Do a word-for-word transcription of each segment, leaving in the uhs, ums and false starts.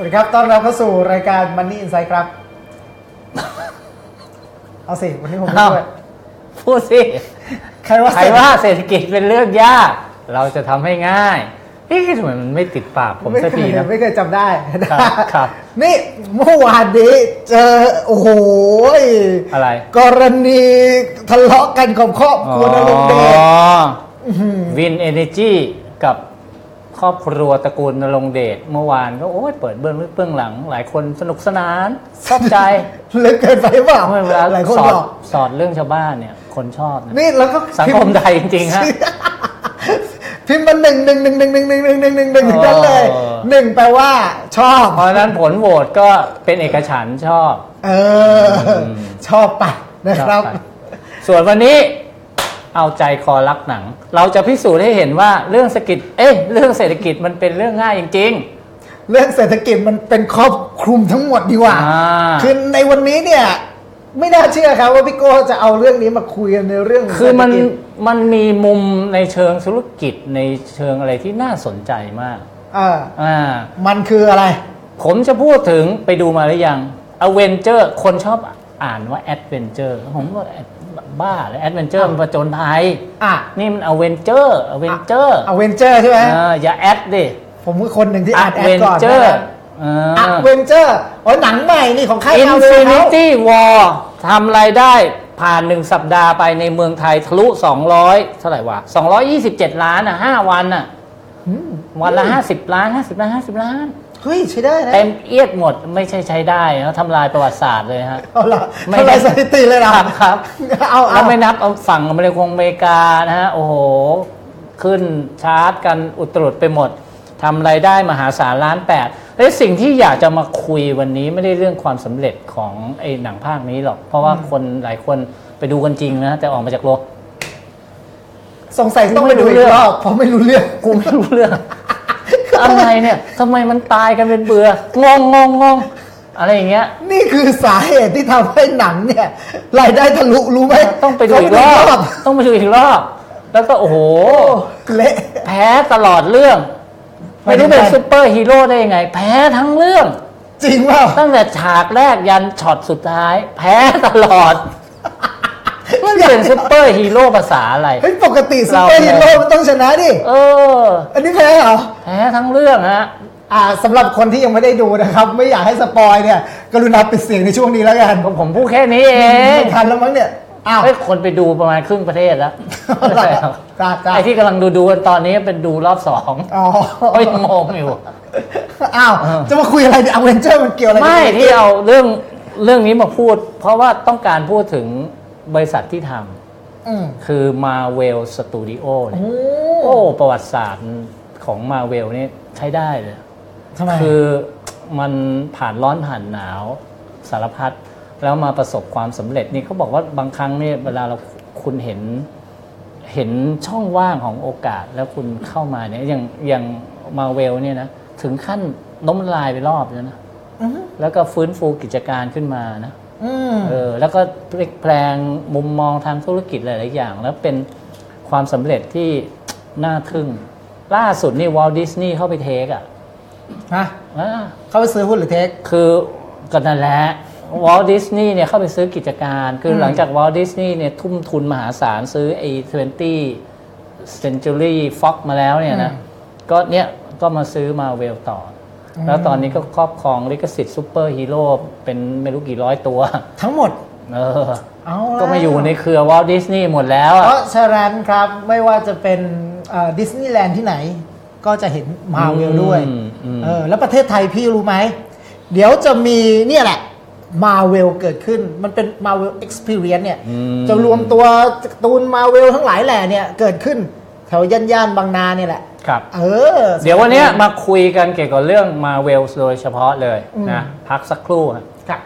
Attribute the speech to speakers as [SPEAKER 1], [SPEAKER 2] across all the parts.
[SPEAKER 1] วัสดีครับต้อนรับเข้าสู่รายการ Money Insight ครับเอาสิวันนี้ผมพูดด้วย
[SPEAKER 2] พูดสิ
[SPEAKER 1] ใครว่า
[SPEAKER 2] ใครว่าเศรษฐกิจเป็นเรื่องยากเราจะทำให้ง่ายเอ๊ะทำไมมันไม่ติดปากผมสักทีนะ
[SPEAKER 1] ไม่เคยจำได้
[SPEAKER 2] ครับ
[SPEAKER 1] นี่เมื่อวานนี้เจอโอ้โห
[SPEAKER 2] อะไร
[SPEAKER 1] กรณีทะเลาะกันของครอบครัวนรงค์เดช
[SPEAKER 2] วินเอเนจีกับครอบครัวตระกูลนรงค์เดชเมื่อวานก็โอ้ยเปิดเบื้องลึกเบื้องหลังหลายคนสนุกสนานชอบใจ
[SPEAKER 1] ลึกเกินไปเปล่า
[SPEAKER 2] เวลาหลายคนบอกสอดเรื่องชาวบ้านเนี่ยคนชอบ
[SPEAKER 1] นี่แล้วก็
[SPEAKER 2] สังคมไทยจริงๆฮะ
[SPEAKER 1] พิมพ์มาหนึ่งหนึ่งหนึ่งหนึ่งหนึ่งหนึ่งหนึ่งหนึ่งหนึ่งหนึ่งนั่นเลยหนึ่งแปลว่าชอบ
[SPEAKER 2] เพราะฉะนั้นผลโหวตก็เป็นเอกฉันท์ชอบ
[SPEAKER 1] เออชอบไปนะครับ
[SPEAKER 2] ส่วนวันนี้เอาใจคอรักหนังเราจะพิสูจน์ให้เห็นว่าเรื่องเศรษฐกิจเอ๊ะเรื่องเศรษฐกิจมันเป็นเรื่องง่ายจริง
[SPEAKER 1] ๆเรื่องเศรษฐกิจมันเป็นครอบคลุมทั้งหมดดีกว่าคือในวันนี้เนี่ยไม่น่าเชื่อครับว่าพี่โก้จะเอาเรื่องนี้มาคุยกันในเรื่อง
[SPEAKER 2] คือมันมันมีมุมในเชิงธุรกิจในเชิงอะไรที่น่าสนใจมาก
[SPEAKER 1] อ่า
[SPEAKER 2] อ่า
[SPEAKER 1] มันคืออะไร
[SPEAKER 2] ผมจะพูดถึงไปดูมาหรือยัง Avenger คนชอบอ่านว่า Adventure ผมว่าบ้าเลย Adventure มันผจญภัย
[SPEAKER 1] อ่ะ
[SPEAKER 2] นี่มัน Avenger Avenger
[SPEAKER 1] Avenger ใช่ไหม
[SPEAKER 2] เอออย่าแอดดิ
[SPEAKER 1] ผมคือคนหนึ่งที่อ่านแอดก่อน
[SPEAKER 2] นะ
[SPEAKER 1] Avenger อ๋อหนังใหม่นี่ของค่าย
[SPEAKER 2] Infinity War ทำรายได้ผ่านหนึ่งสัปดาห์ไปในเมืองไทยทะลุสองร้อยเท่าไหร่วะสองร้อยยี่สิบเจ็ดล้านอ่ะห้าวันอ่ะวันละห้าสิบล้านห้าสิบล้านห้าสิบล้าน
[SPEAKER 1] เฮ้ยใช้ได้นะ
[SPEAKER 2] เต็มเอียดหมดไม่ใช่ใช้ได้นะทำลายประวัติศาสตร์เลยฮะ
[SPEAKER 1] เอาล่ะทำลายสถิติเลยนะครับ
[SPEAKER 2] ครับเอาแล้วไม่นับเอาฝั่งอเมริกาอเมริกานะฮะโอ้โหขึ้นชาร์ตกันอุตรุดไปหมดทำรายได้มหาศาลล้านแปดและสิ่งที่อยากจะมาคุยวันนี้ไม่ได้เรื่องความสำเร็จของไอ้หนังภาคนี้หรอกเพราะว่าคนหลายคนไปดูกันจริงนะแต่ออกมาจากโรง
[SPEAKER 1] สงสัยต้องไปดูอีกรอบเพราะไม่รู้เรื่อง
[SPEAKER 2] กูไม่รู้เรื่องอะไรเนี่ยทำไมมันตายกันเป็นเบื่องงงงงงอะไรอย่างเงี้ย
[SPEAKER 1] นี่คือสาเหตุที่ทำให้หนังเนี่ยรายได้ทะลุรู้ไหม
[SPEAKER 2] ต้องไปดูอีกรอบต้องไปดูอีกรอบแล้วก็โอ้โห
[SPEAKER 1] เละ
[SPEAKER 2] แพ้ตลอดเรื่องไม่รู้เป็นซุปเปอร์ฮีโร่ได้ยังไงแพ้ทั้งเรื่อง
[SPEAKER 1] จริงว่า
[SPEAKER 2] ตั้งแต่ฉากแรกยันช็อตสุดท้ายแพ้ตลอดมันเป็นซุปเปอร์ฮีโร่ภาษาอะไร
[SPEAKER 1] เฮ้ยปกติซุปเปอร์ฮีโร่มันต้องชนะดิ
[SPEAKER 2] เออ
[SPEAKER 1] อันนี้แพ้เหรอ
[SPEAKER 2] แพ้ทั้งเรื่องฮะ
[SPEAKER 1] อ่าสำหรับคนที่ยังไม่ได้ดูนะครับไม่อยากให้สปอยเนี่ยกรุณาปิดเสียงในช่วงนี้แล้วกัน
[SPEAKER 2] ผมพูดแค่นี้เอง
[SPEAKER 1] ไม่ทันแล้วมั้งเนี่ย
[SPEAKER 2] อ้าวคนไปดูประมาณครึ่งประเทศแล้วไอ้ที่กำลังดูดูกันตอนนี้เป็นดูรอบสอง
[SPEAKER 1] อ๋อ
[SPEAKER 2] ก็ยังงงอยู่
[SPEAKER 1] อ้าวจะมาคุยอะไรเนี่ยอเวนเจอร์มันเกี่ยวอะไร
[SPEAKER 2] ไม่ที่เอาเรื่องเรื่องนี้มาพูดเพราะว่าต้องการพูดถึงบริษัทที่ทำคือ Marvel Studio เนี่ยโอ้ประวัติศาสตร์ของ Marvel นี่ใช้ได้เลยคือมันผ่านร้อนผ่านหนาวสารพัดแล้วมาประสบความสำเร็จนี่เขาบอกว่าบางครั้งเนี่ยเวลาเราคุณเห็นเห็นช่องว่างของโอกาสแล้วคุณเข้ามาเนี่ยอย่างอย่างมาเวลเนี่ยนะถึงขั้นล้มละลายไปรอบแล้วนะแล้วก็ฟื้นฟูกิจการขึ้นมานะเออแล้วก็พลิกแปลงมุมมองทางธุรกิจหลายๆอย่างแล้วเป็นความสำเร็จที่น่าทึ่งล่าสุดนี่วอลต์ดิสนีย์เข้าไปเทคอ่ะ
[SPEAKER 1] ฮะเข้าไปซื้อหุ้นหรือเทค
[SPEAKER 2] คือก็นั่นแหละวอลต์ดิสนีย์เนี่ยเข้าไปซื้อกิจการคือหลังจากวอลต์ดิสนีย์เนี่ยทุ่มทุนมหาศาลซื้อไอ้twentieth Century Fox มาแล้วเนี่ยนะก็เนี่ยก็มาซื้อมาเวลต่อแล้วตอนนี้ก็ครอบครองลิขสิทธิ์ซูเปอร์ฮีโร่เป็นไม่รู้กี่ร้อยตัว
[SPEAKER 1] ทั้งหมด
[SPEAKER 2] เออก็มาอยู่ในเครือวอลต์ดิสนีย์หมดแล้ว
[SPEAKER 1] เพราะฉะนั้นครับไม่ว่าจะเป็นดิสนีย์แลนด์ที่ไหนก็จะเห็นมาเวลด้วยเออแล้วประเทศไทยพี่รู้ไหมเดี๋ยวจะมีเนี่ยแหละMarvel เกิดขึ้นมันเป็น Marvel Experience เนี่ยจะรวมตัวการ์ตูน Marvel ทั้งหลายแหล่เนี่ยเกิดขึ้นแถวย่านๆบางนาเนี่ยแหละ
[SPEAKER 2] ครับ
[SPEAKER 1] เออ
[SPEAKER 2] เดี๋ยววันนี้มาคุยกันเกี่ยวกับเรื่อง Marvel โดยเฉพาะเลยนะพักสักครู่
[SPEAKER 1] ครับ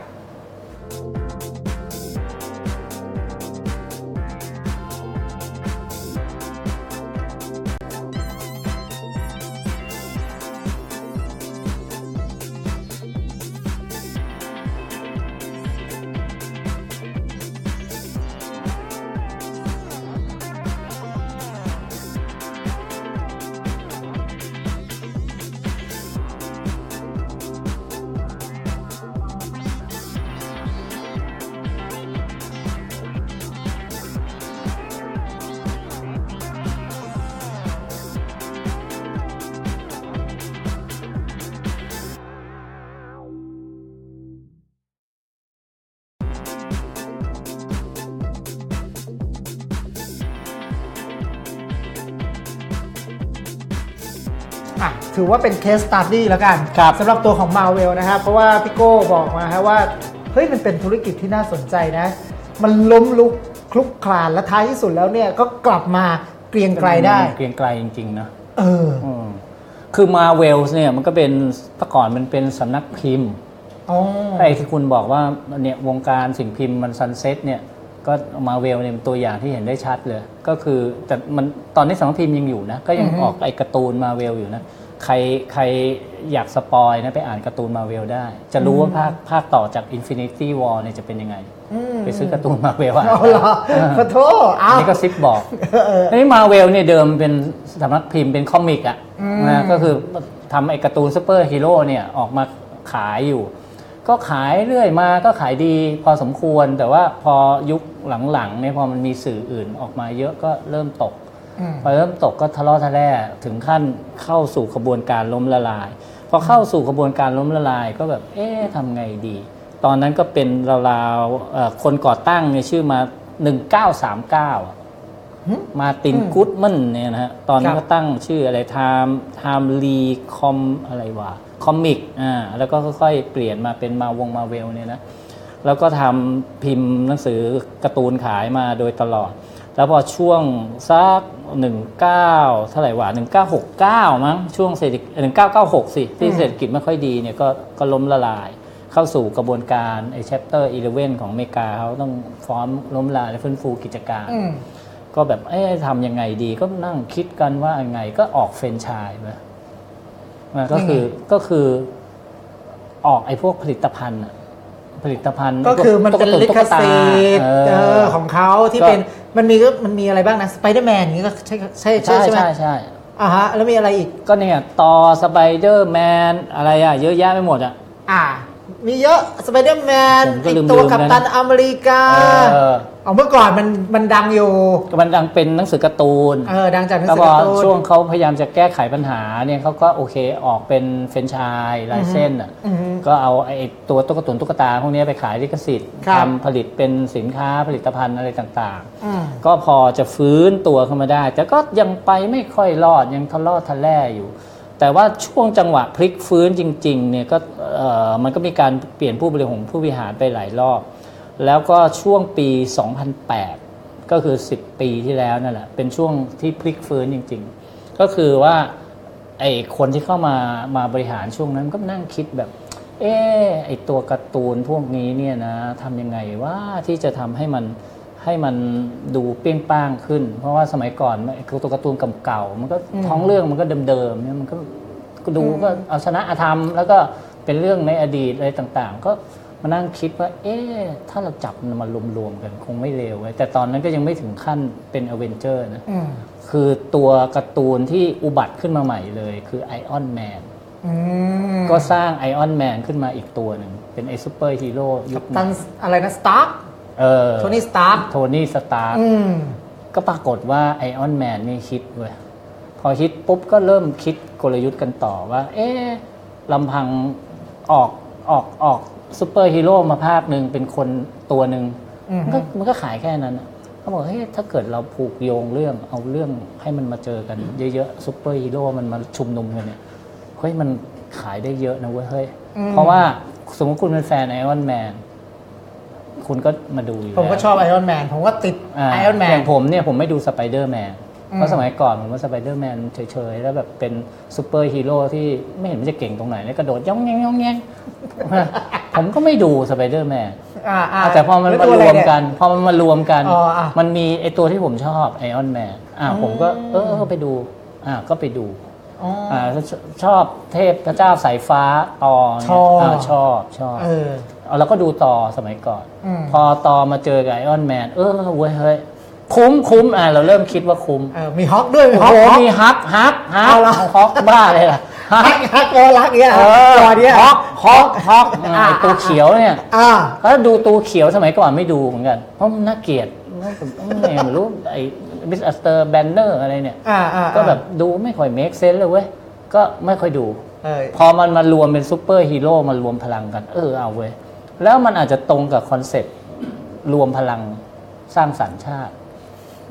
[SPEAKER 1] อ่ะถือว่าเป็น case study แล้วกันสำหรับตัวของ Marvel นะครับเพราะว่าพี่โก้บอกมาครับว่าเฮ้ยมันเป็นธุรกิจที่น่าสนใจนะมันล้มลุกคลุกคลานและท้ายที่สุดแล้วเนี่ยก็กลับมาเกรียงไกรได้
[SPEAKER 2] เกรียงไกรจริงๆนะ
[SPEAKER 1] เออ
[SPEAKER 2] คือ Marvel เนี่ยมันก็เป็นเมื่อก่อนมันเป็นสำนักพิมพ์ไอ้ที่คุณบอกว่าเนี่ยวงการสิ่งพิมพ์มันซันเซ็ตเนี่ยก็มาเวลเนี่ยเป็นตัวอย่างที่เห็นได้ชัดเลยก็คือแต่มันตอนนี้สำนักพิมพ์ยังอยู่นะก็ยังออกไอ้การ์ตูนมาเวลอยู่นะใครใครอยากสปอยนะไปอ่านการ์ตูนมาเวลได้จะรู้ว่าภาคภาคต่อจาก Infinity War เนี่ยจะเป็นยังไงไปซื้อการ์ตูนมาเวลอ่ะ
[SPEAKER 1] เอาล่ะขอโทษ
[SPEAKER 2] อันนี้ก็ซิปบอกอันนี้มาเวลเนี่ยเดิมเป็นสำนักพิมพ์เป็นคอมิกอ่ะนะก็คือทำไอ้การ์ตูนซูเปอร์ฮีโร่เนี่ยออกมาขายอยู่ก็ขายเรื่อยมาก็ขายดีพอสมควรแต่ว่าพอยุคหลังๆเนี่ยพอมันมีสื่ออื่นออกมาเยอะก็เริ่มตกพอเริ่มตกก็ทะเลาะทะแล่ถึงขั้นเข้าสู่กระบวนการล้มละลายพอเข้าสู่กระบวนการล้มละลายก็แบบเอ๊ะทำไงดีตอนนั้นก็เป็นราวๆคนก่อตั้งเนี่ยชื่อมาหนึ่งเก้าสามเก้ามาตินกูดมันเนี่ยนะฮะตอนนั้นก็ตั้งชื่ออะไรไทม์ไทม์ลีคอมอะไรวะคอมิกอ่าแล้วก็ค่อยๆเปลี่ยนมาเป็นมาวงมาเวลเนี่ยนะแล้วก็ทำพิมพ์หนังสือการ์ตูนขายมาโดยตลอดแล้วพอช่วงสักหนึ่งเก้าเท่าไหร่วะหนึ่งเก้าหกเก้ามั้งช่วงเศรษฐกิจหนึ่งเก้าเก้าหกสิที่เศรษฐกิจไม่ค่อยดีเนี่ยก็ก็ล้มละลายเข้าสู่กระบวนการไอ้ Chapter สิบเอ็ดของอเมริกาเขาต้องฟ้องล้มละลายและฟื้นฟูกิจการก็แบบเอ๊ะทำยังไงดีก็นั่งคิดกันว่ายังไงก็ออกแฟรนไชส์ไปก็คือก็คือออกไอ้พวกผลิตภัณฑ์ผลิตภัณฑ์
[SPEAKER 1] ก็คือมันเป็นลิขสิทธิ์ของเขาที่เป็นมันมีก็มันมีอะไรบ้างนะสไปเดอร์แมนอย่างนี้ก็ใช่ใช่ใช่ใช่
[SPEAKER 2] ใช่
[SPEAKER 1] อ่าฮะแล้วมีอะไรอีก
[SPEAKER 2] ก็เนี่ยต่อสไปเดอร์แมนอะไรอ่ะเยอะแยะไปหมดอ่ะ
[SPEAKER 1] อ่ามีเยอะสไปเดอร์แมนตัวกัปตันอเมริกาเอาเมื่อก่อนมันมันดังอยู่
[SPEAKER 2] มันดังเป็นหนังสือการ์ตูน
[SPEAKER 1] เออดังจากหนังสือการ์ตูน
[SPEAKER 2] ช่วงเขาพยายามจะแก้ไขปัญหาเนี่ยเขาก็โอเคออกเป็นแฟรนไชส์ลายเส้นอ่ะก็เอาไอ้ตัวตุ๊กตาตุ๊กตาพวกนี้ไปขายลิขสิทธิ์ทำผลิตเป็นสินค้าผลิตภัณฑ์อะไรต่างๆก็พอจะฟื้นตัวขึ้นมาได้แต่ก็ยังไปไม่ค่อยรอดยังทะเลาะทะแล่อยู่แต่ว่าช่วงจังหวะพลิกฟื้นจริงๆเนี่ยก็มันก็มีการเปลี่ยนผู้บริหารผู้บริหารไปหลายรอบแล้วก็ช่วงปีสองพันแปดก็คือสิบปีที่แล้วนั่นแหละเป็นช่วงที่พลิกฟื้นจริงๆก็คือว่าไอ้คนที่เข้ามามาบริหารช่วงนั้นก็นั่งคิดแบบเออไอ้ตัวการ์ตูนพวกนี้เนี่ยนะทำยังไงว่าที่จะทำให้มันให้มันดูเปรี้ยงป้างขึ้นเพราะว่าสมัยก่อนคือตัวการ์ตูนเก่าๆมันก็ท้องเรื่องมันก็เดิมๆเนี่ยมันก็ดูก็เอาชนะอธรรมแล้วก็เป็นเรื่องในอดีตอะไรต่างๆก็มานั่งคิดว่าเอ๊ะถ้าเราจับมันมารวมๆกันคงไม่เลวแต่ตอนนั้นก็ยังไม่ถึงขั้นเป็นอเวนเจอร์นะคือตัวการ์ตูนที่อุบัติขึ้นมาใหม่เลยคือไอออนแมนก็สร้างไอออนแมนขึ้นมาอีกตัวหนึ่งเป็นไอซูเปอร์ฮีโร่ยุค
[SPEAKER 1] นั้นอะไรนะสตาร์โทนี่สตาร์
[SPEAKER 2] โทนี่สตาร์ก็ปรากฏว่าไอออนแมนนี่ฮิตเว้ยพอฮิตปุ๊บก็เริ่มคิดกลยุทธ์กันต่อว่าเอ๊ะลำพังออกออกออกซูเปอร์ฮีโร่มาภาคหนึ่งเป็นคนตัวหนึ่งมันก็มันก็ขายแค่นั้นเขาบอกเฮ้ยถ้าเกิดเราผูกโยงเรื่องเอาเรื่องให้มันมาเจอกันเยอะๆซูเปอร์ฮีโร่มันมาชุมนุมกันเนี่ยเฮ้ยมันขายได้เยอะนะเว้ยเฮ้ยเพราะว่าสมมติคุณเป็นแฟนไอออนแมนคุณก็มาดูอยู่
[SPEAKER 1] ผมก็ชอบไอออนแมนผมก็ติดไอออนแมน
[SPEAKER 2] อย่างผมเนี่ยผมไม่ดูสไปเดอร์แมนเพราะสมัยก่อนผมว่าสไปเดอร์แมนเฉยๆแล้วแบบเป็นซูเปอร์ฮีโร่ที่ไม่เห็นมันจะเก่งตรงไหนเนี่ยกระโดดย่องแงงย่องแงงผมก็ไม่ดูสไปเดอร์แมนแต่พอมันมารวมกันพอมันมารวมกันมันมีไอตัวที่ผมชอบไอออนแมนอ่าผมก็เออไปดูอ่าก็ไปดูอ่าชอบเทพพระเจ้าสายฟ้าต่อชอบชอบชอบเอาแล้วก็ดูต่อสมัยก่อนพอต่อมาเจอกับไอออนแมนเออเว้ยเฮ้ยคุ้มคุ้มอ่ะเราเริ่มคิดว่าคุ้ม
[SPEAKER 1] มีฮอกด้วยมีฮอก
[SPEAKER 2] มีฮักฮักฮักฮอกบ้าเลยล่ะ
[SPEAKER 1] ฮักฮักโอรักเนี่ยตัวเนี้ย
[SPEAKER 2] ฮอกฮอกฮอกตัวเขียวเนี่ยก็ดูตัวเขียวสมัยก่อนไม่ดูเหมือนกันเพราะมันน่าเกลียดไม่รู้ไอ้มิสเตอร์แบนเนอร์อะไรเนี่ยก็แบบดูไม่ค่อยเมคเซนส์เลยเว้ยก็ไม่ค่อยดูพอมันมารวมเป็นซูเปอร์ฮีโร่มารวมพลังกันเออเอาเว้ยแล้วมันอาจจะตรงกับคอนเซ็ปต์รวมพลังสร้างสรรค์ชาติ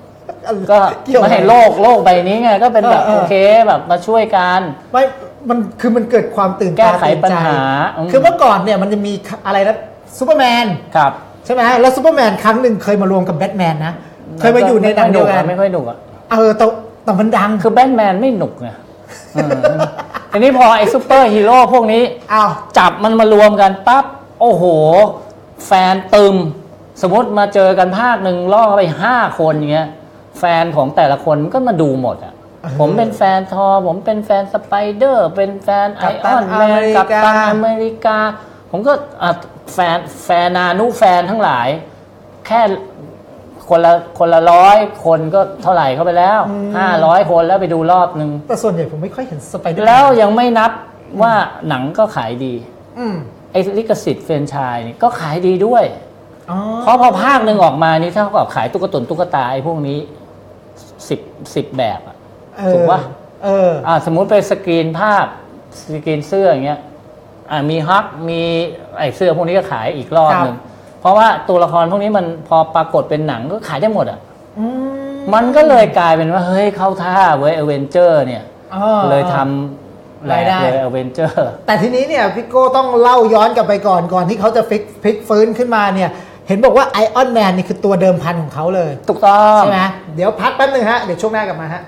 [SPEAKER 2] ก็ไม่ให้โลกโลกใบนี้ไงก็เป็นแบบโอเคแบบมาช่วยกัน
[SPEAKER 1] ไม่มันคือมันเกิดความตื่น
[SPEAKER 2] แก้ไขปัญหา
[SPEAKER 1] คือเมื่อก่อนเนี่ยมันจะมีอะไรนะซูเปอร์แมน
[SPEAKER 2] ครับ
[SPEAKER 1] ใช่ไหมแล้วซูเปอร์แมนครั้งหนึ่งเคยมารวมกับแบทแมนนะเคยมาอยู่ในหนังเดียวกัน
[SPEAKER 2] ไม่ค่อยหนุกอ่ะ
[SPEAKER 1] เออแต่แต่มันดัง
[SPEAKER 2] คือแบทแมนไม่หนุกไงทีนี้พอไอ้ซูเปอร์ฮีโร่พวกนี้
[SPEAKER 1] อ้าว
[SPEAKER 2] จับมันมารวมกันปั๊บโอ้โหแฟนตึมสมมติมาเจอกันภาคหนึ่งล่อเข้าไปห้าคนอย่างเงี้ยแฟนของแต่ละคนก็มาดูหมดอ่ะผมเป็นแฟนทอผมเป็นแฟนสไปเดอร์เป็นแฟนไอออนแมนกัปตันอเมริกาผมก็แฟนแฟนนานุแฟนทั้งหลายแค่คนละคนละร้อยคนก็เท่าไหร่เข้าไปแล้วห้าร้อยคนแล้วไปดูรอบนึง
[SPEAKER 1] แต่ส่วนใหญ่ผมไม่ค่อยเห็นสไปเดอร์
[SPEAKER 2] แล้วยังไม่นับว่าหนังก็ขายดีไอ้ลิขสิทธิ์แฟรนไชส์นี่ก็ขายดีด้วยเพราะพอภาคหนึ่งออกมานี่ถ้าเขาแบบขายตุ๊กตาตุ๊กตาไอ้พวกนี้สิบสิบแบบอะถูกป่ะ
[SPEAKER 1] เออ
[SPEAKER 2] อ่าสมมุติไปสกรีนภาพสกรีนเสื้ออย่างเงี้ยอ่ามีฮักมีไอ้เสื้อพวกนี้ก็ขายอีกรอบนึงเพราะว่าตัวละครพวกนี้มันพอปรากฏเป็นหนังก็ขายได้หมดอ่ะมันก็เลยกลายเป็นว่าเฮ้ยเข้าท่าเว้ยอเวนเจอร์เนี่ยเลยทำแหลกเลยอเวนเจอร์
[SPEAKER 1] แต่ทีนี้เนี่ยพี่โก้ต้องเล่าย้อนกลับไปก่อนก่อนที่เขาจะฟิกพลิกฟื้นขึ้นมาเนี่ยเห็นบอกว่าไอออนแมนนี่คือตัวเดิมพันของเขาเลย
[SPEAKER 2] ถูกต้อง
[SPEAKER 1] ใช่ไหมเดี๋ยวพักแป๊บนึงฮะเดี๋ยวช่วงหน้ากลับมาฮะ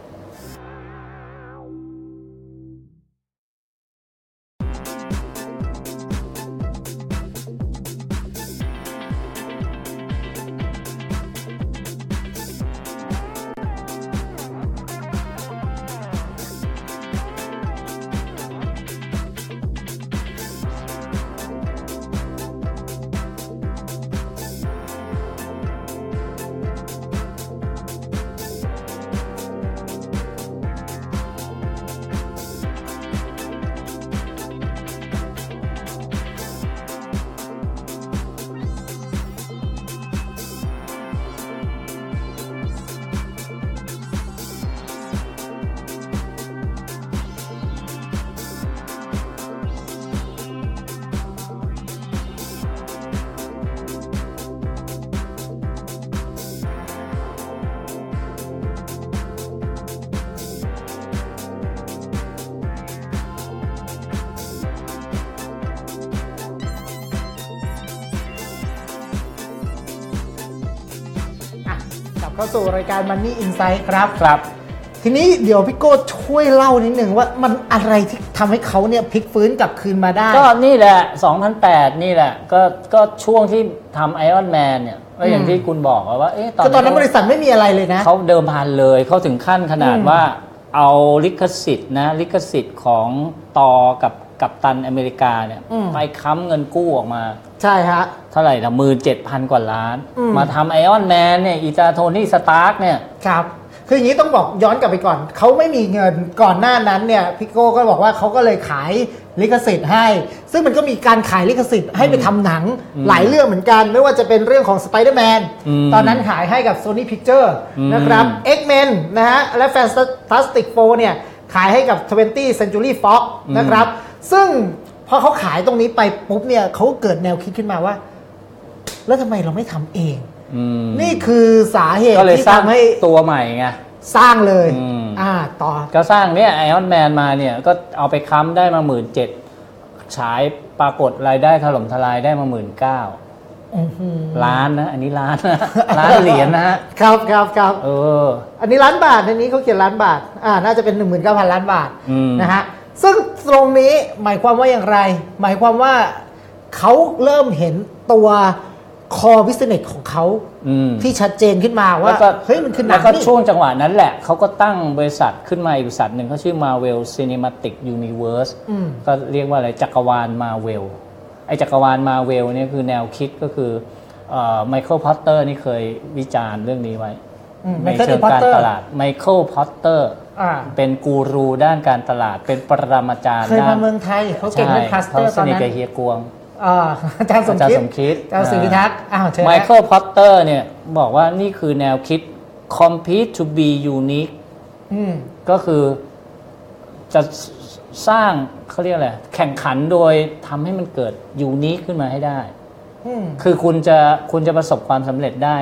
[SPEAKER 1] เข้าสู่รายการ Money Insight ครับ
[SPEAKER 2] ครับ
[SPEAKER 1] ทีนี้เดี๋ยวพี่โก้ช่วยเล่านิดหนึ่งว่ามันอะไรที่ทำให้เขาเนี่ยพลิกฟื้นกลับคืนมาได้
[SPEAKER 2] ก็นี่แหละสองพันแปดนี่แหละก็ก็ช่วงที่ทำ Iron Man เนี่ยก็อย่างที่คุณบอกว่าเอ๊ะ
[SPEAKER 1] ตอนนั้นบริษัทไม่มีอะไรเลยนะ
[SPEAKER 2] เขาเดิมพันเลยเขาถึงขั้นขนาดว่าเอาลิขสิทธิ์นะลิขสิทธิ์ของต่อกับกัปตันอเมริกาเนี่ยไปค้ำเงินกู้ออกมา
[SPEAKER 1] ใช่ฮะ
[SPEAKER 2] เท่าไหร่ละหมื่นเจ็ดพันกว่าล้านมาทำไอออนแมนเนี่ยอีจาโทนี่สตาร์กเนี่ย
[SPEAKER 1] ครับคืออย่างนี้ต้องบอกย้อนกลับไปก่อนเขาไม่มีเงินก่อนหน้านั้นเนี่ยพี่โก้ก็บอกว่าเขาก็เลยขายลิขสิทธิ์ให้ซึ่งมันก็มีการขายลิขสิทธิ์ให้ไปทำหนังหลายเรื่องเหมือนกันไม่ว่าจะเป็นเรื่องของ Spider-Man ตอนนั้นขายให้กับ Sony Picture นะครับ X-Men นะฮะและ Fantastic Four เนี่ยขายให้กับ twentieth Century Fox นะครับซึ่งพอเขาขายตรงนี้ไปปุ๊บเนี่ยเขาเกิดแนวคิดขึ้นมาว่าแล้วทำไมเราไม่ทำเองนี่คือสาเหตุที่ทำให้
[SPEAKER 2] ตัวใหม่ไง
[SPEAKER 1] สร้างเลยอ่าต่อ
[SPEAKER 2] ก็สร้างเนี่ยไอออนแมนมาเนี่ยก็เอาไปค้ำได้มาหมื่นเจ็ดฉายปรากฏรายได้ถล่มทลายได้มาหมื่นเก้าล้านนะอันนี้ล้านนะล้านเหรียญนะฮะ
[SPEAKER 1] ครับครับครับ
[SPEAKER 2] เออ
[SPEAKER 1] อันนี้ล้านบาทในนี้เขาเขียนล้านบาทอ่าน่าจะเป็น หนึ่งหมื่นเก้าพัน ล้านบาทนะฮะซึ่งตรงนี้หมายความว่าอย่างไรหมายความว่าเขาเริ่มเห็นตัวคอบิสเนสของเขาที่ชัดเจนขึ้นมาว่าเฮ้ยมันคือหนัง
[SPEAKER 2] แล้วก็ช่วงจังหวะนั้นแหละเขาก็ตั้งบริษัทขึ้นมาอีกบริษัทหนึ่งเขาชื่อ Marvel Cinematic Universe ก็เรียกว่าอะไรจักรวาล Marvel ไอจักรวาล Marvel เนี่ยคือแนวคิดก็คือไมเคิลพอตเตอร์นี่เคยวิจารณ์เรื่องนี้ไว้ในเชิงการตลาดไมเคิลพอตเตอร์เป็นกูรูด้านการตลาดเป็นปรมาจารย์
[SPEAKER 1] เคยมาเมืองไทยเขาเก่งเรื่องคลัสเตอร์ตอนนั้น
[SPEAKER 2] เขาสนิทกับเฮียกวง
[SPEAKER 1] อาจารย์สมคิดอาจารย์สุริทักษ์
[SPEAKER 2] ไมเคิลพอตเตอร์เนี่ยบอกว่านี่คือแนวคิด compete to be unique ก็คือจะสร้างเขาเรียกอะไรแข่งขันโดยทำให้มันเกิดยูนิคขึ้นมาให้ได้คือคุณจะคุณจะประสบความสำเร็จได้เนี่ย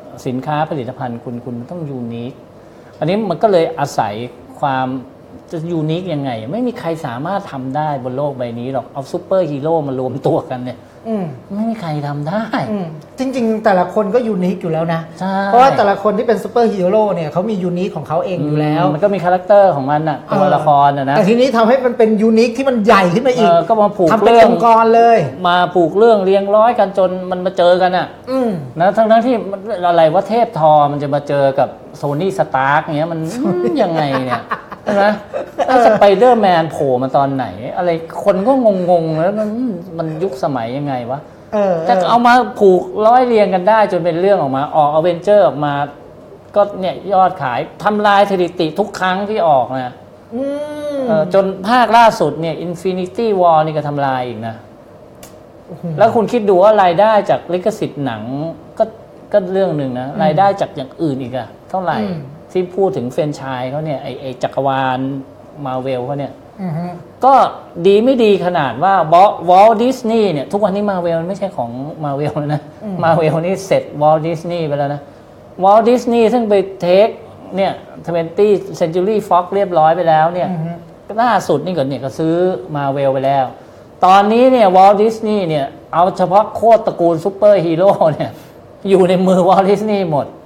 [SPEAKER 2] สินค้าผลิตภัณฑ์คุณคุณต้องยูนิคอันนี้มันก็เลยอาศัยความจะยูนิคยังไงไม่มีใครสามารถทำได้บนโลกใบนี้หรอกเอาซูเปอร์ฮีโร่มารวมตัวกันเนี่ยไม่มีใครทำได้
[SPEAKER 1] จริงๆแต่ละคนก็ยูนิคอยู่แล้วนะ
[SPEAKER 2] เพ
[SPEAKER 1] ราะว่าแต่ละคนที่เป็นซูเปอร์ฮีโร่เนี่ยเขามียูนิคของเขาเองอยู่แล้ว
[SPEAKER 2] มันก็มีคาแรคเตอร์ของมันอะตัวละครอะนะ
[SPEAKER 1] แต่ทีนี้ทำให้มันเป็นยูนิคที่มันใหญ่ขึ้นมาอีก
[SPEAKER 2] ก็มาผูก
[SPEAKER 1] เรื่ององค์กรเลย
[SPEAKER 2] มาผูกเรื่องเรียงร้อยกันจนมันมาเจอกันอะนะทั้งทั้งที่อะไรว่าเทพทอมันจะมาเจอกับโซนี่สตาร์กเงี้ยมันยังไงเนี่ยใช่ไหมแล้วสไปเดอร์แมนโผล่มาตอนไหนอะไรคนก็งงๆแล้วมันมันยุคสมัยยังไงวะจะเอามาผูกร้อยเรียงกันได้จนเป็นเรื่องออกมาออกอเวนเจอร์ออกมาก็เนี่ยยอดขายทำลายสถิติทุกครั้งที่ออกนะจนภาคล่าสุดเนี่ย Infinity War นี่ก็ทำลายอีกนะแล้วคุณคิดดูว่ารายได้จากลิขสิทธิ์หนังก็ก็เรื่องหนึ่งนะรายได้จากอย่างอื่นอีกอะเท่าไหร่ที่พูดถึงแฟรนไชส์เขาเนี่ยไอไอจักรวาลมาเวลเขาเนี่ยก็ดีไม่ดีขนาดว่าวอลดิสนีย์เนี่ยทุกวันนี้มาเวลไม่ใช่ของมาเวลแล้วนะมาเวลนี่เสร็จวอลดิสนีย์ไปแล้วนะวอลดิสนีย์ซึ่งไปเทคเนี่ยทเวนตี้เซนจูรี่ฟ็อกเรียบร้อยไปแล้วเนี่ยล่าสุดนี่ก็เนี่ยก็ซื้อมาเวลไปแล้วตอนนี้เนี่ยวอลดิสนีย์เนี่ยเอาเฉพาะโคตรตระกูลซูเปอร์ฮีโร่เนี่ยอยู่ในมือวอลดิสนีย์หมด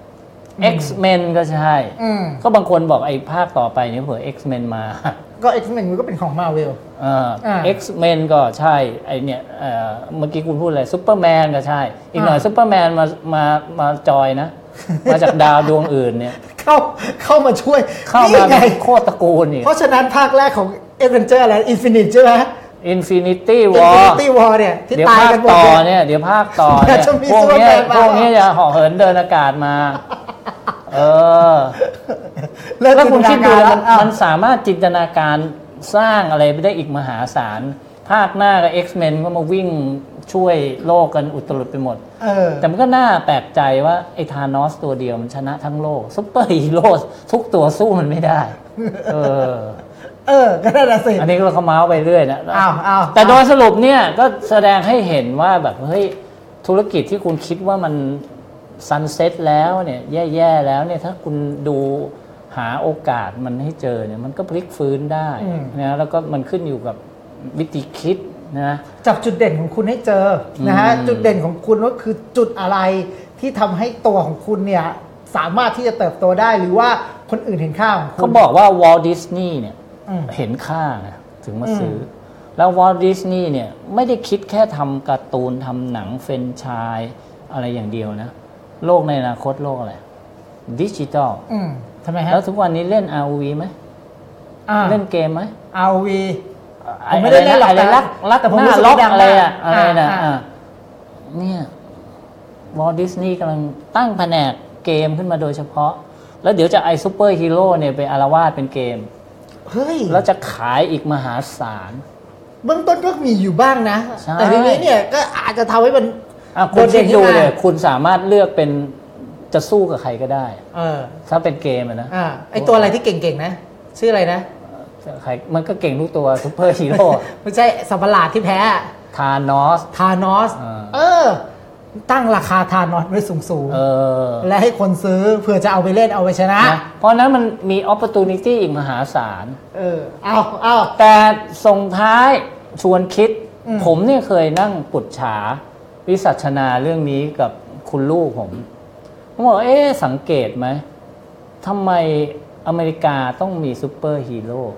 [SPEAKER 2] X-Men ก็ใช่ก็บางคนบอกไอ้ภาคต่อไปเนี่ยเผื่อ X-Men มา
[SPEAKER 1] ก็ X-Men มันก็เป็นของ Marvel
[SPEAKER 2] อ่า X-Men ก็ใช่ไอเนี่ยเมื่อกี้คุณพูดอะไรซูเปอร์แมนก็ใช่อีกหน่อยซูเปอร์แมนมามามาจอยนะมาจากดาวดวงอื่นเนี่ย
[SPEAKER 1] เข้าเข้ามาช่วย
[SPEAKER 2] เข้ามาโคตรตระกูลนี่
[SPEAKER 1] เพราะฉะนั้นภาคแรกของ Avenger อะไร Infinite ใช่ไหม
[SPEAKER 2] Infinity War
[SPEAKER 1] Infinity War เนี่ยที่ตายกันหมด
[SPEAKER 2] ต่อเนี่ยเดี๋ยวภาคต่อเนี่ยพวกนี้พวกนี้จะห่อเหินเดินอากาศมาเออแล้วคุณคิดดูมันมันสามารถจินตนาการสร้างอะไรไปได้อีกมหาศาลภาคหน้ากับ X-Men ก็มาวิ่งช่วยโลกกันอุตรุดไปหมดแต่มันก็น่าแปลกใจว่าไอ้ธานอสตัวเดียวมันชนะทั้งโลกซุปเปอร์ฮีโร่ทุกตัวสู้มันไม่ได้เออ
[SPEAKER 1] เออก็ได้ละสิ
[SPEAKER 2] อันนี้ก็เขาเมาส์ไปเรื่อยนะ
[SPEAKER 1] อ้าวอ้าว
[SPEAKER 2] แต่โดยสรุปเนี่ยก็แสดงให้เห็นว่าแบบเฮ้ยธุรกิจที่คุณคิดว่ามันซันเซ็ตแล้วเนี่ยแย่ๆแล้วเนี่ยถ้าคุณดูหาโอกาสมันให้เจอเนี่ยมันก็พลิกฟื้นได้นะแล้วก็มันขึ้นอยู่กับวิธีคิดนะ
[SPEAKER 1] จับจุดเด่นของคุณให้เจอนะฮะจุดเด่นของคุณก็คือจุดอะไรที่ทำให้ตัวของคุณเนี่ยสามารถที่จะเติบโตได้หรือว่าคนอื่นเห็นค่าของคุณ
[SPEAKER 2] เขาบอกว่าวอลต์ดิสนีย์เนี่ยเห็นค่านะถึงมาซื้อแล้ววอลต์ดิสนีย์เนี่ยไม่ได้คิดแค่ทำการ์ตูนทำหนังแฟรนไชส์อะไรอย่างเดียวนะโลกในอนาคตโลกอะไรดิจิตอล
[SPEAKER 1] ทำไมฮะ
[SPEAKER 2] แล้วทุกวันนี้เล่น อาร์ โอ วี ไหมเล่นเกมไหม
[SPEAKER 1] อาร์ โอ วี
[SPEAKER 2] ผมไม่ได้เล่นหรอกแต่รักรักแต่ผมหน้าล็อกอะไรอะอะไรนะเนี่ยวอลต์ดิสนีย์กำลังตั้งแผนกเกมขึ้นมาโดยเฉพาะแล้วเดี๋ยวจะไอซูเปอร์ฮีโร่เนี่ยไปอารวาสเป็นเกม
[SPEAKER 1] เฮ้ย
[SPEAKER 2] แล้วจะขายอีกมหาศาล
[SPEAKER 1] เบื้องต้นก็มีอยู่บ้างนะแต่ทีนี้เนี่ยก็อาจจะทำให้มัน
[SPEAKER 2] คุณคิดดูเลยคุณสามารถเลือกเป็นจะสู้กับใครก็ได้
[SPEAKER 1] เออ
[SPEAKER 2] ถ้าเป็นเกมนะ
[SPEAKER 1] อ่าไอตัวอะไรที่เก่งๆนะชื่ออะไรนะ
[SPEAKER 2] ใครมันก็เก่งทุกตัวซูเปอร์ฮีโร่
[SPEAKER 1] ไม่ใช่สัปหลาดที่แพ้
[SPEAKER 2] ธานอส
[SPEAKER 1] ธานอสเออตั้งราคาธานอสไว้สูงๆและให้คนซื้อเพื่อจะเอาไปเล่นเอาไปชนะ
[SPEAKER 2] เพราะนั้นมันมี opportunity อีกมหาศาล
[SPEAKER 1] เออเอาเอา
[SPEAKER 2] แต่ส่งท้ายชวนคิดผมเนี่ยเคยนั่งปุจฉาวิสัชนาเรื่องนี้กับคุณลูกผมผมบอกเอ๊ะสังเกตไหมทำไมอเมริกาต้องมีซูเปอร์ฮีโร่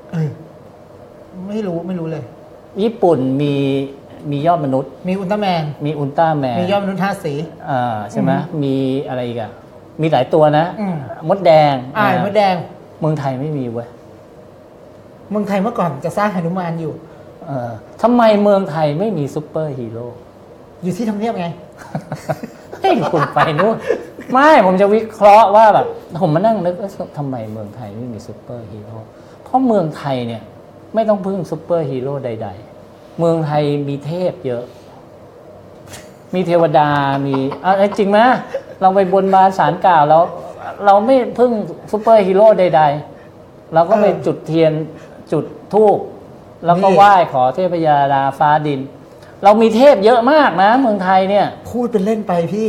[SPEAKER 1] ไม่รู้ไม่รู้เลย
[SPEAKER 2] ญี่ปุ่นมีมียอดมนุษย์
[SPEAKER 1] มีอุลตร้าแมน
[SPEAKER 2] มีอุลตร้าแมน
[SPEAKER 1] มียอดมนุษย์ห้าสี
[SPEAKER 2] อ่าใช่ไหมมีอะไรอีกอะมีหลายตัวนะมดแดง
[SPEAKER 1] อ่ามดแดง
[SPEAKER 2] เมืองไทยไม่มีเว้ย
[SPEAKER 1] เมืองไทยเมื่อก่อนจะสร้างหนุมานอยู่
[SPEAKER 2] เออทำไมเมืองไทยไม่มีซูเปอร์ฮีโร่
[SPEAKER 1] อยู่ที่ทำเนียบไง
[SPEAKER 2] ให้คุณไปนู่นไม่ผมจะวิเคราะห์ว่าแบบผมมานั่งนึกว่าทำไมเมืองไทยไม่มีซูเปอร์ฮีโร่เพราะเมืองไทยเนี่ยไม่ต้องพึ่งซูเปอร์ฮีโร่ใดๆเมืองไทยมีเทพเยอะมีเทวดามีอะไรจริงไหมเราไปบนบานศาลกล่าวแล้วเราไม่พึ่งซูเปอร์ฮีโร่ใดๆเราก็ไปจุดเทียนจุดธูปแล้วก็ไหว้ขอเทพยดาฟ้าดินเรามีเทพเยอะมากนะเมืองไทยเนี่ย
[SPEAKER 1] พูดเป็นเล่นไปพี่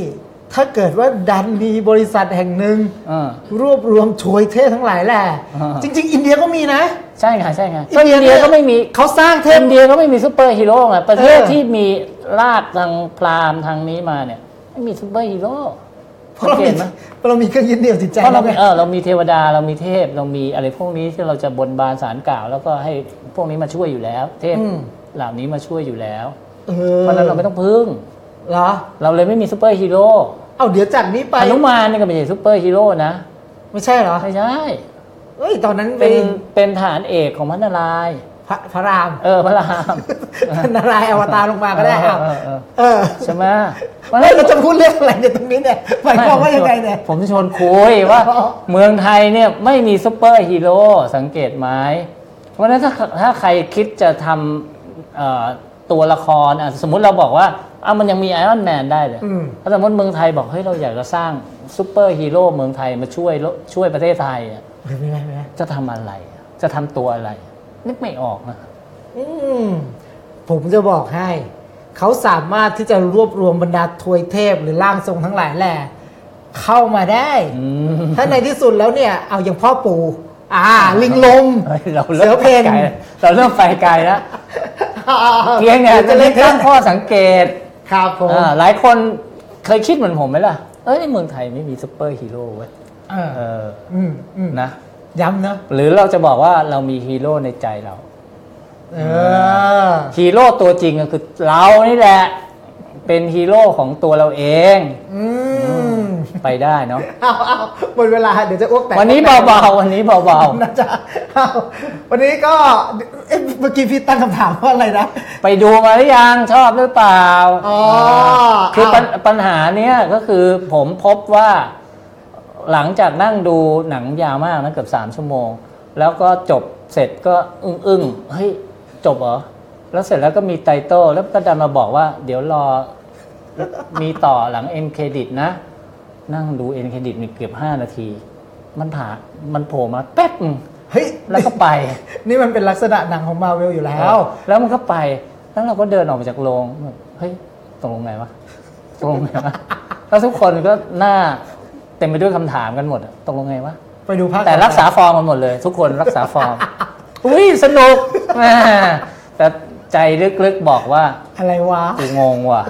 [SPEAKER 1] ถ้าเกิดว่าดันมีบริษัทแห่งหนึ่งรวบรวมถวยเทพทั้งหลายแหละจริงๆอินเดียก็มีนะ
[SPEAKER 2] ใช่ไงใช่ไงอินเดียก็ไม่มี
[SPEAKER 1] เขาสร้างเทพ
[SPEAKER 2] อินเดียก็ไม่มีซูเปอร์ฮีโร่ไงประเทศที่มีรากทางพราหมณ์ทางนี้มาเนี่ยไม่มีซูเปอร์ฮีโร่
[SPEAKER 1] เพราะเรามีเรามีเครื่องยึดเหนี่ยวจิตใจ
[SPEAKER 2] เพราะเราเออเรามีเทวดาเรามีเทพเรามีอะไรพวกนี้ที่เราจะบนบานศาลกล่าวแล้วก็ให้พวกนี้มาช่วยอยู่แล้วเทพเหล่านี้มาช่วยอยู่แล้วเพราะนั้นเราไม่ต้องพึ่ง
[SPEAKER 1] เหรอ
[SPEAKER 2] เราเลยไม่มีซูเปอร์ฮีโร่
[SPEAKER 1] เอาเดี๋ยวจากนี้ไป
[SPEAKER 2] หนุมานนี่ก็ไม่ใช่ซูเปอร์ฮีโร่นะ
[SPEAKER 1] ไม่ใช่เหรอ
[SPEAKER 2] ไม่ใช่
[SPEAKER 1] เอ้ยตอนนั้น
[SPEAKER 2] เป็นเป็นฐานเอกของพระนารายณ์
[SPEAKER 1] พระพระราม
[SPEAKER 2] เออพระราม
[SPEAKER 1] พระนารายณ์อวตารลงมาก็ได้ครับเออ
[SPEAKER 2] ใช่ไหม
[SPEAKER 1] วันนี้เราจะพูดเรื่องอะไรเนี่ยตรงนี้เนี่ยหมายความว่ายังไงเนี่ย
[SPEAKER 2] ผมชวนคุยว่าเมืองไทยเนี่ยไม่มีซูเปอร์ฮีโร่สังเกตไหมเพราะฉะนั้นถ้าถ้าใครคิดจะทำตัวละครสมมุติเราบอกว่าอ้าวมันยังมีไอรอนแมนได้เลยถ้าสมมติเมืองไทยบอกเฮ้ยเราอยากจะสร้างซูเปอร์ฮีโร่เมืองไทยมาช่วยช่วยประเทศไทยจะทำอะไรจะทำตัวอะไรนึกไม่ออกนะ
[SPEAKER 1] ผมจะบอกให้เขาสามารถที่จะรวบรวมบรรดาทวยเทพหรือร่างทรงทั้งหลายแหละเข้ามาได้ถ้าในที่สุดแล้วเนี่ยเอาอย่างพ่อปู่อ่าลิงลมเสือเพน
[SPEAKER 2] เราเริ่มไปไกลแล้วเพียงเนี่ยจะเล่นตั้งข้อสังเกต
[SPEAKER 1] ครับผม
[SPEAKER 2] หลายคนเคยคิดเหมือนผมไหมล่ะเอ้ยเมืองไทยไม่มีซูเปอร์ฮีโร่เว้ยเออนะ
[SPEAKER 1] ย้ำนะ
[SPEAKER 2] หรือเราจะบอกว่าเรามีฮีโร่ในใจเรา
[SPEAKER 1] เออ
[SPEAKER 2] ฮีโร่ตัวจริงก็คือเรานี่แหละเป็นฮีโร่ของตัวเราเองไปได้เนาะ
[SPEAKER 1] เอาเอาหมดเวลาเดี๋ยวจะอ้วกแตก
[SPEAKER 2] วันนี้เบาๆวันนี้เบา
[SPEAKER 1] ๆนะจ๊ะวันนี้ก็เมื่อกี้พี่ตั้งคำถามว่าอะไรนะ
[SPEAKER 2] ไปดูมาหรือยังชอบหรือเปล่า
[SPEAKER 1] อ๋อ
[SPEAKER 2] คือปัญหาเนี้ยก็คือผมพบว่าหลังจากนั่งดูหนังยาวมากนะเกือบสามชั่วโมงแล้วก็จบเสร็จก็อึ้งๆเฮ้ยจบเหรอแล้วเสร็จแล้วก็มีไตเติ้ลแล้วก็ดันมาบอกว่าเดี๋ยวรอมีต่อหลังเอ็นเครดิตนะนั่งดูเอ็นเครดิตมีเกือบห้านาทีมันผ่ามันโผล่มาแป๊บ
[SPEAKER 1] เฮ้ย
[SPEAKER 2] แล้วก็ไป
[SPEAKER 1] นี่มันเป็นลักษณะหนังของมาเวลอยู่แล้ว
[SPEAKER 2] แล้วมันก็ไปแล้วเราก็เดินออกมาจากโรงเฮ้ยตรงไหนวะตรงไหนวะแล้วทุกคนก็หน้าเต็มไปด้วยคำถามกันหมดตรงไงวะ
[SPEAKER 1] ไปดูภาค
[SPEAKER 2] แต่รักษาฟอร์มกันหมดเลยทุกคนรักษาฟอร์มอุ้ยสนุกแต่ใจลึกๆบอกว่า
[SPEAKER 1] อะไรวะ
[SPEAKER 2] กูงงว่ะ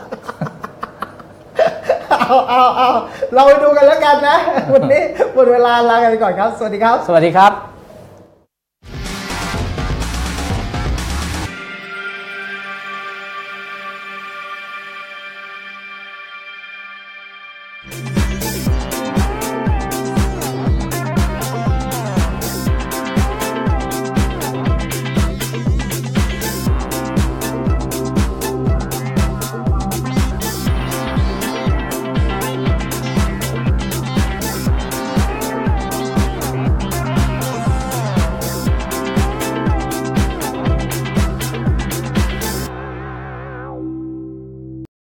[SPEAKER 1] เอาเอาเอาเราไปดูกันแล้วกันนะวันนี้หมดเวลาลากันไปก่อนครับสวัสดีครับ
[SPEAKER 2] สวัสดีครับ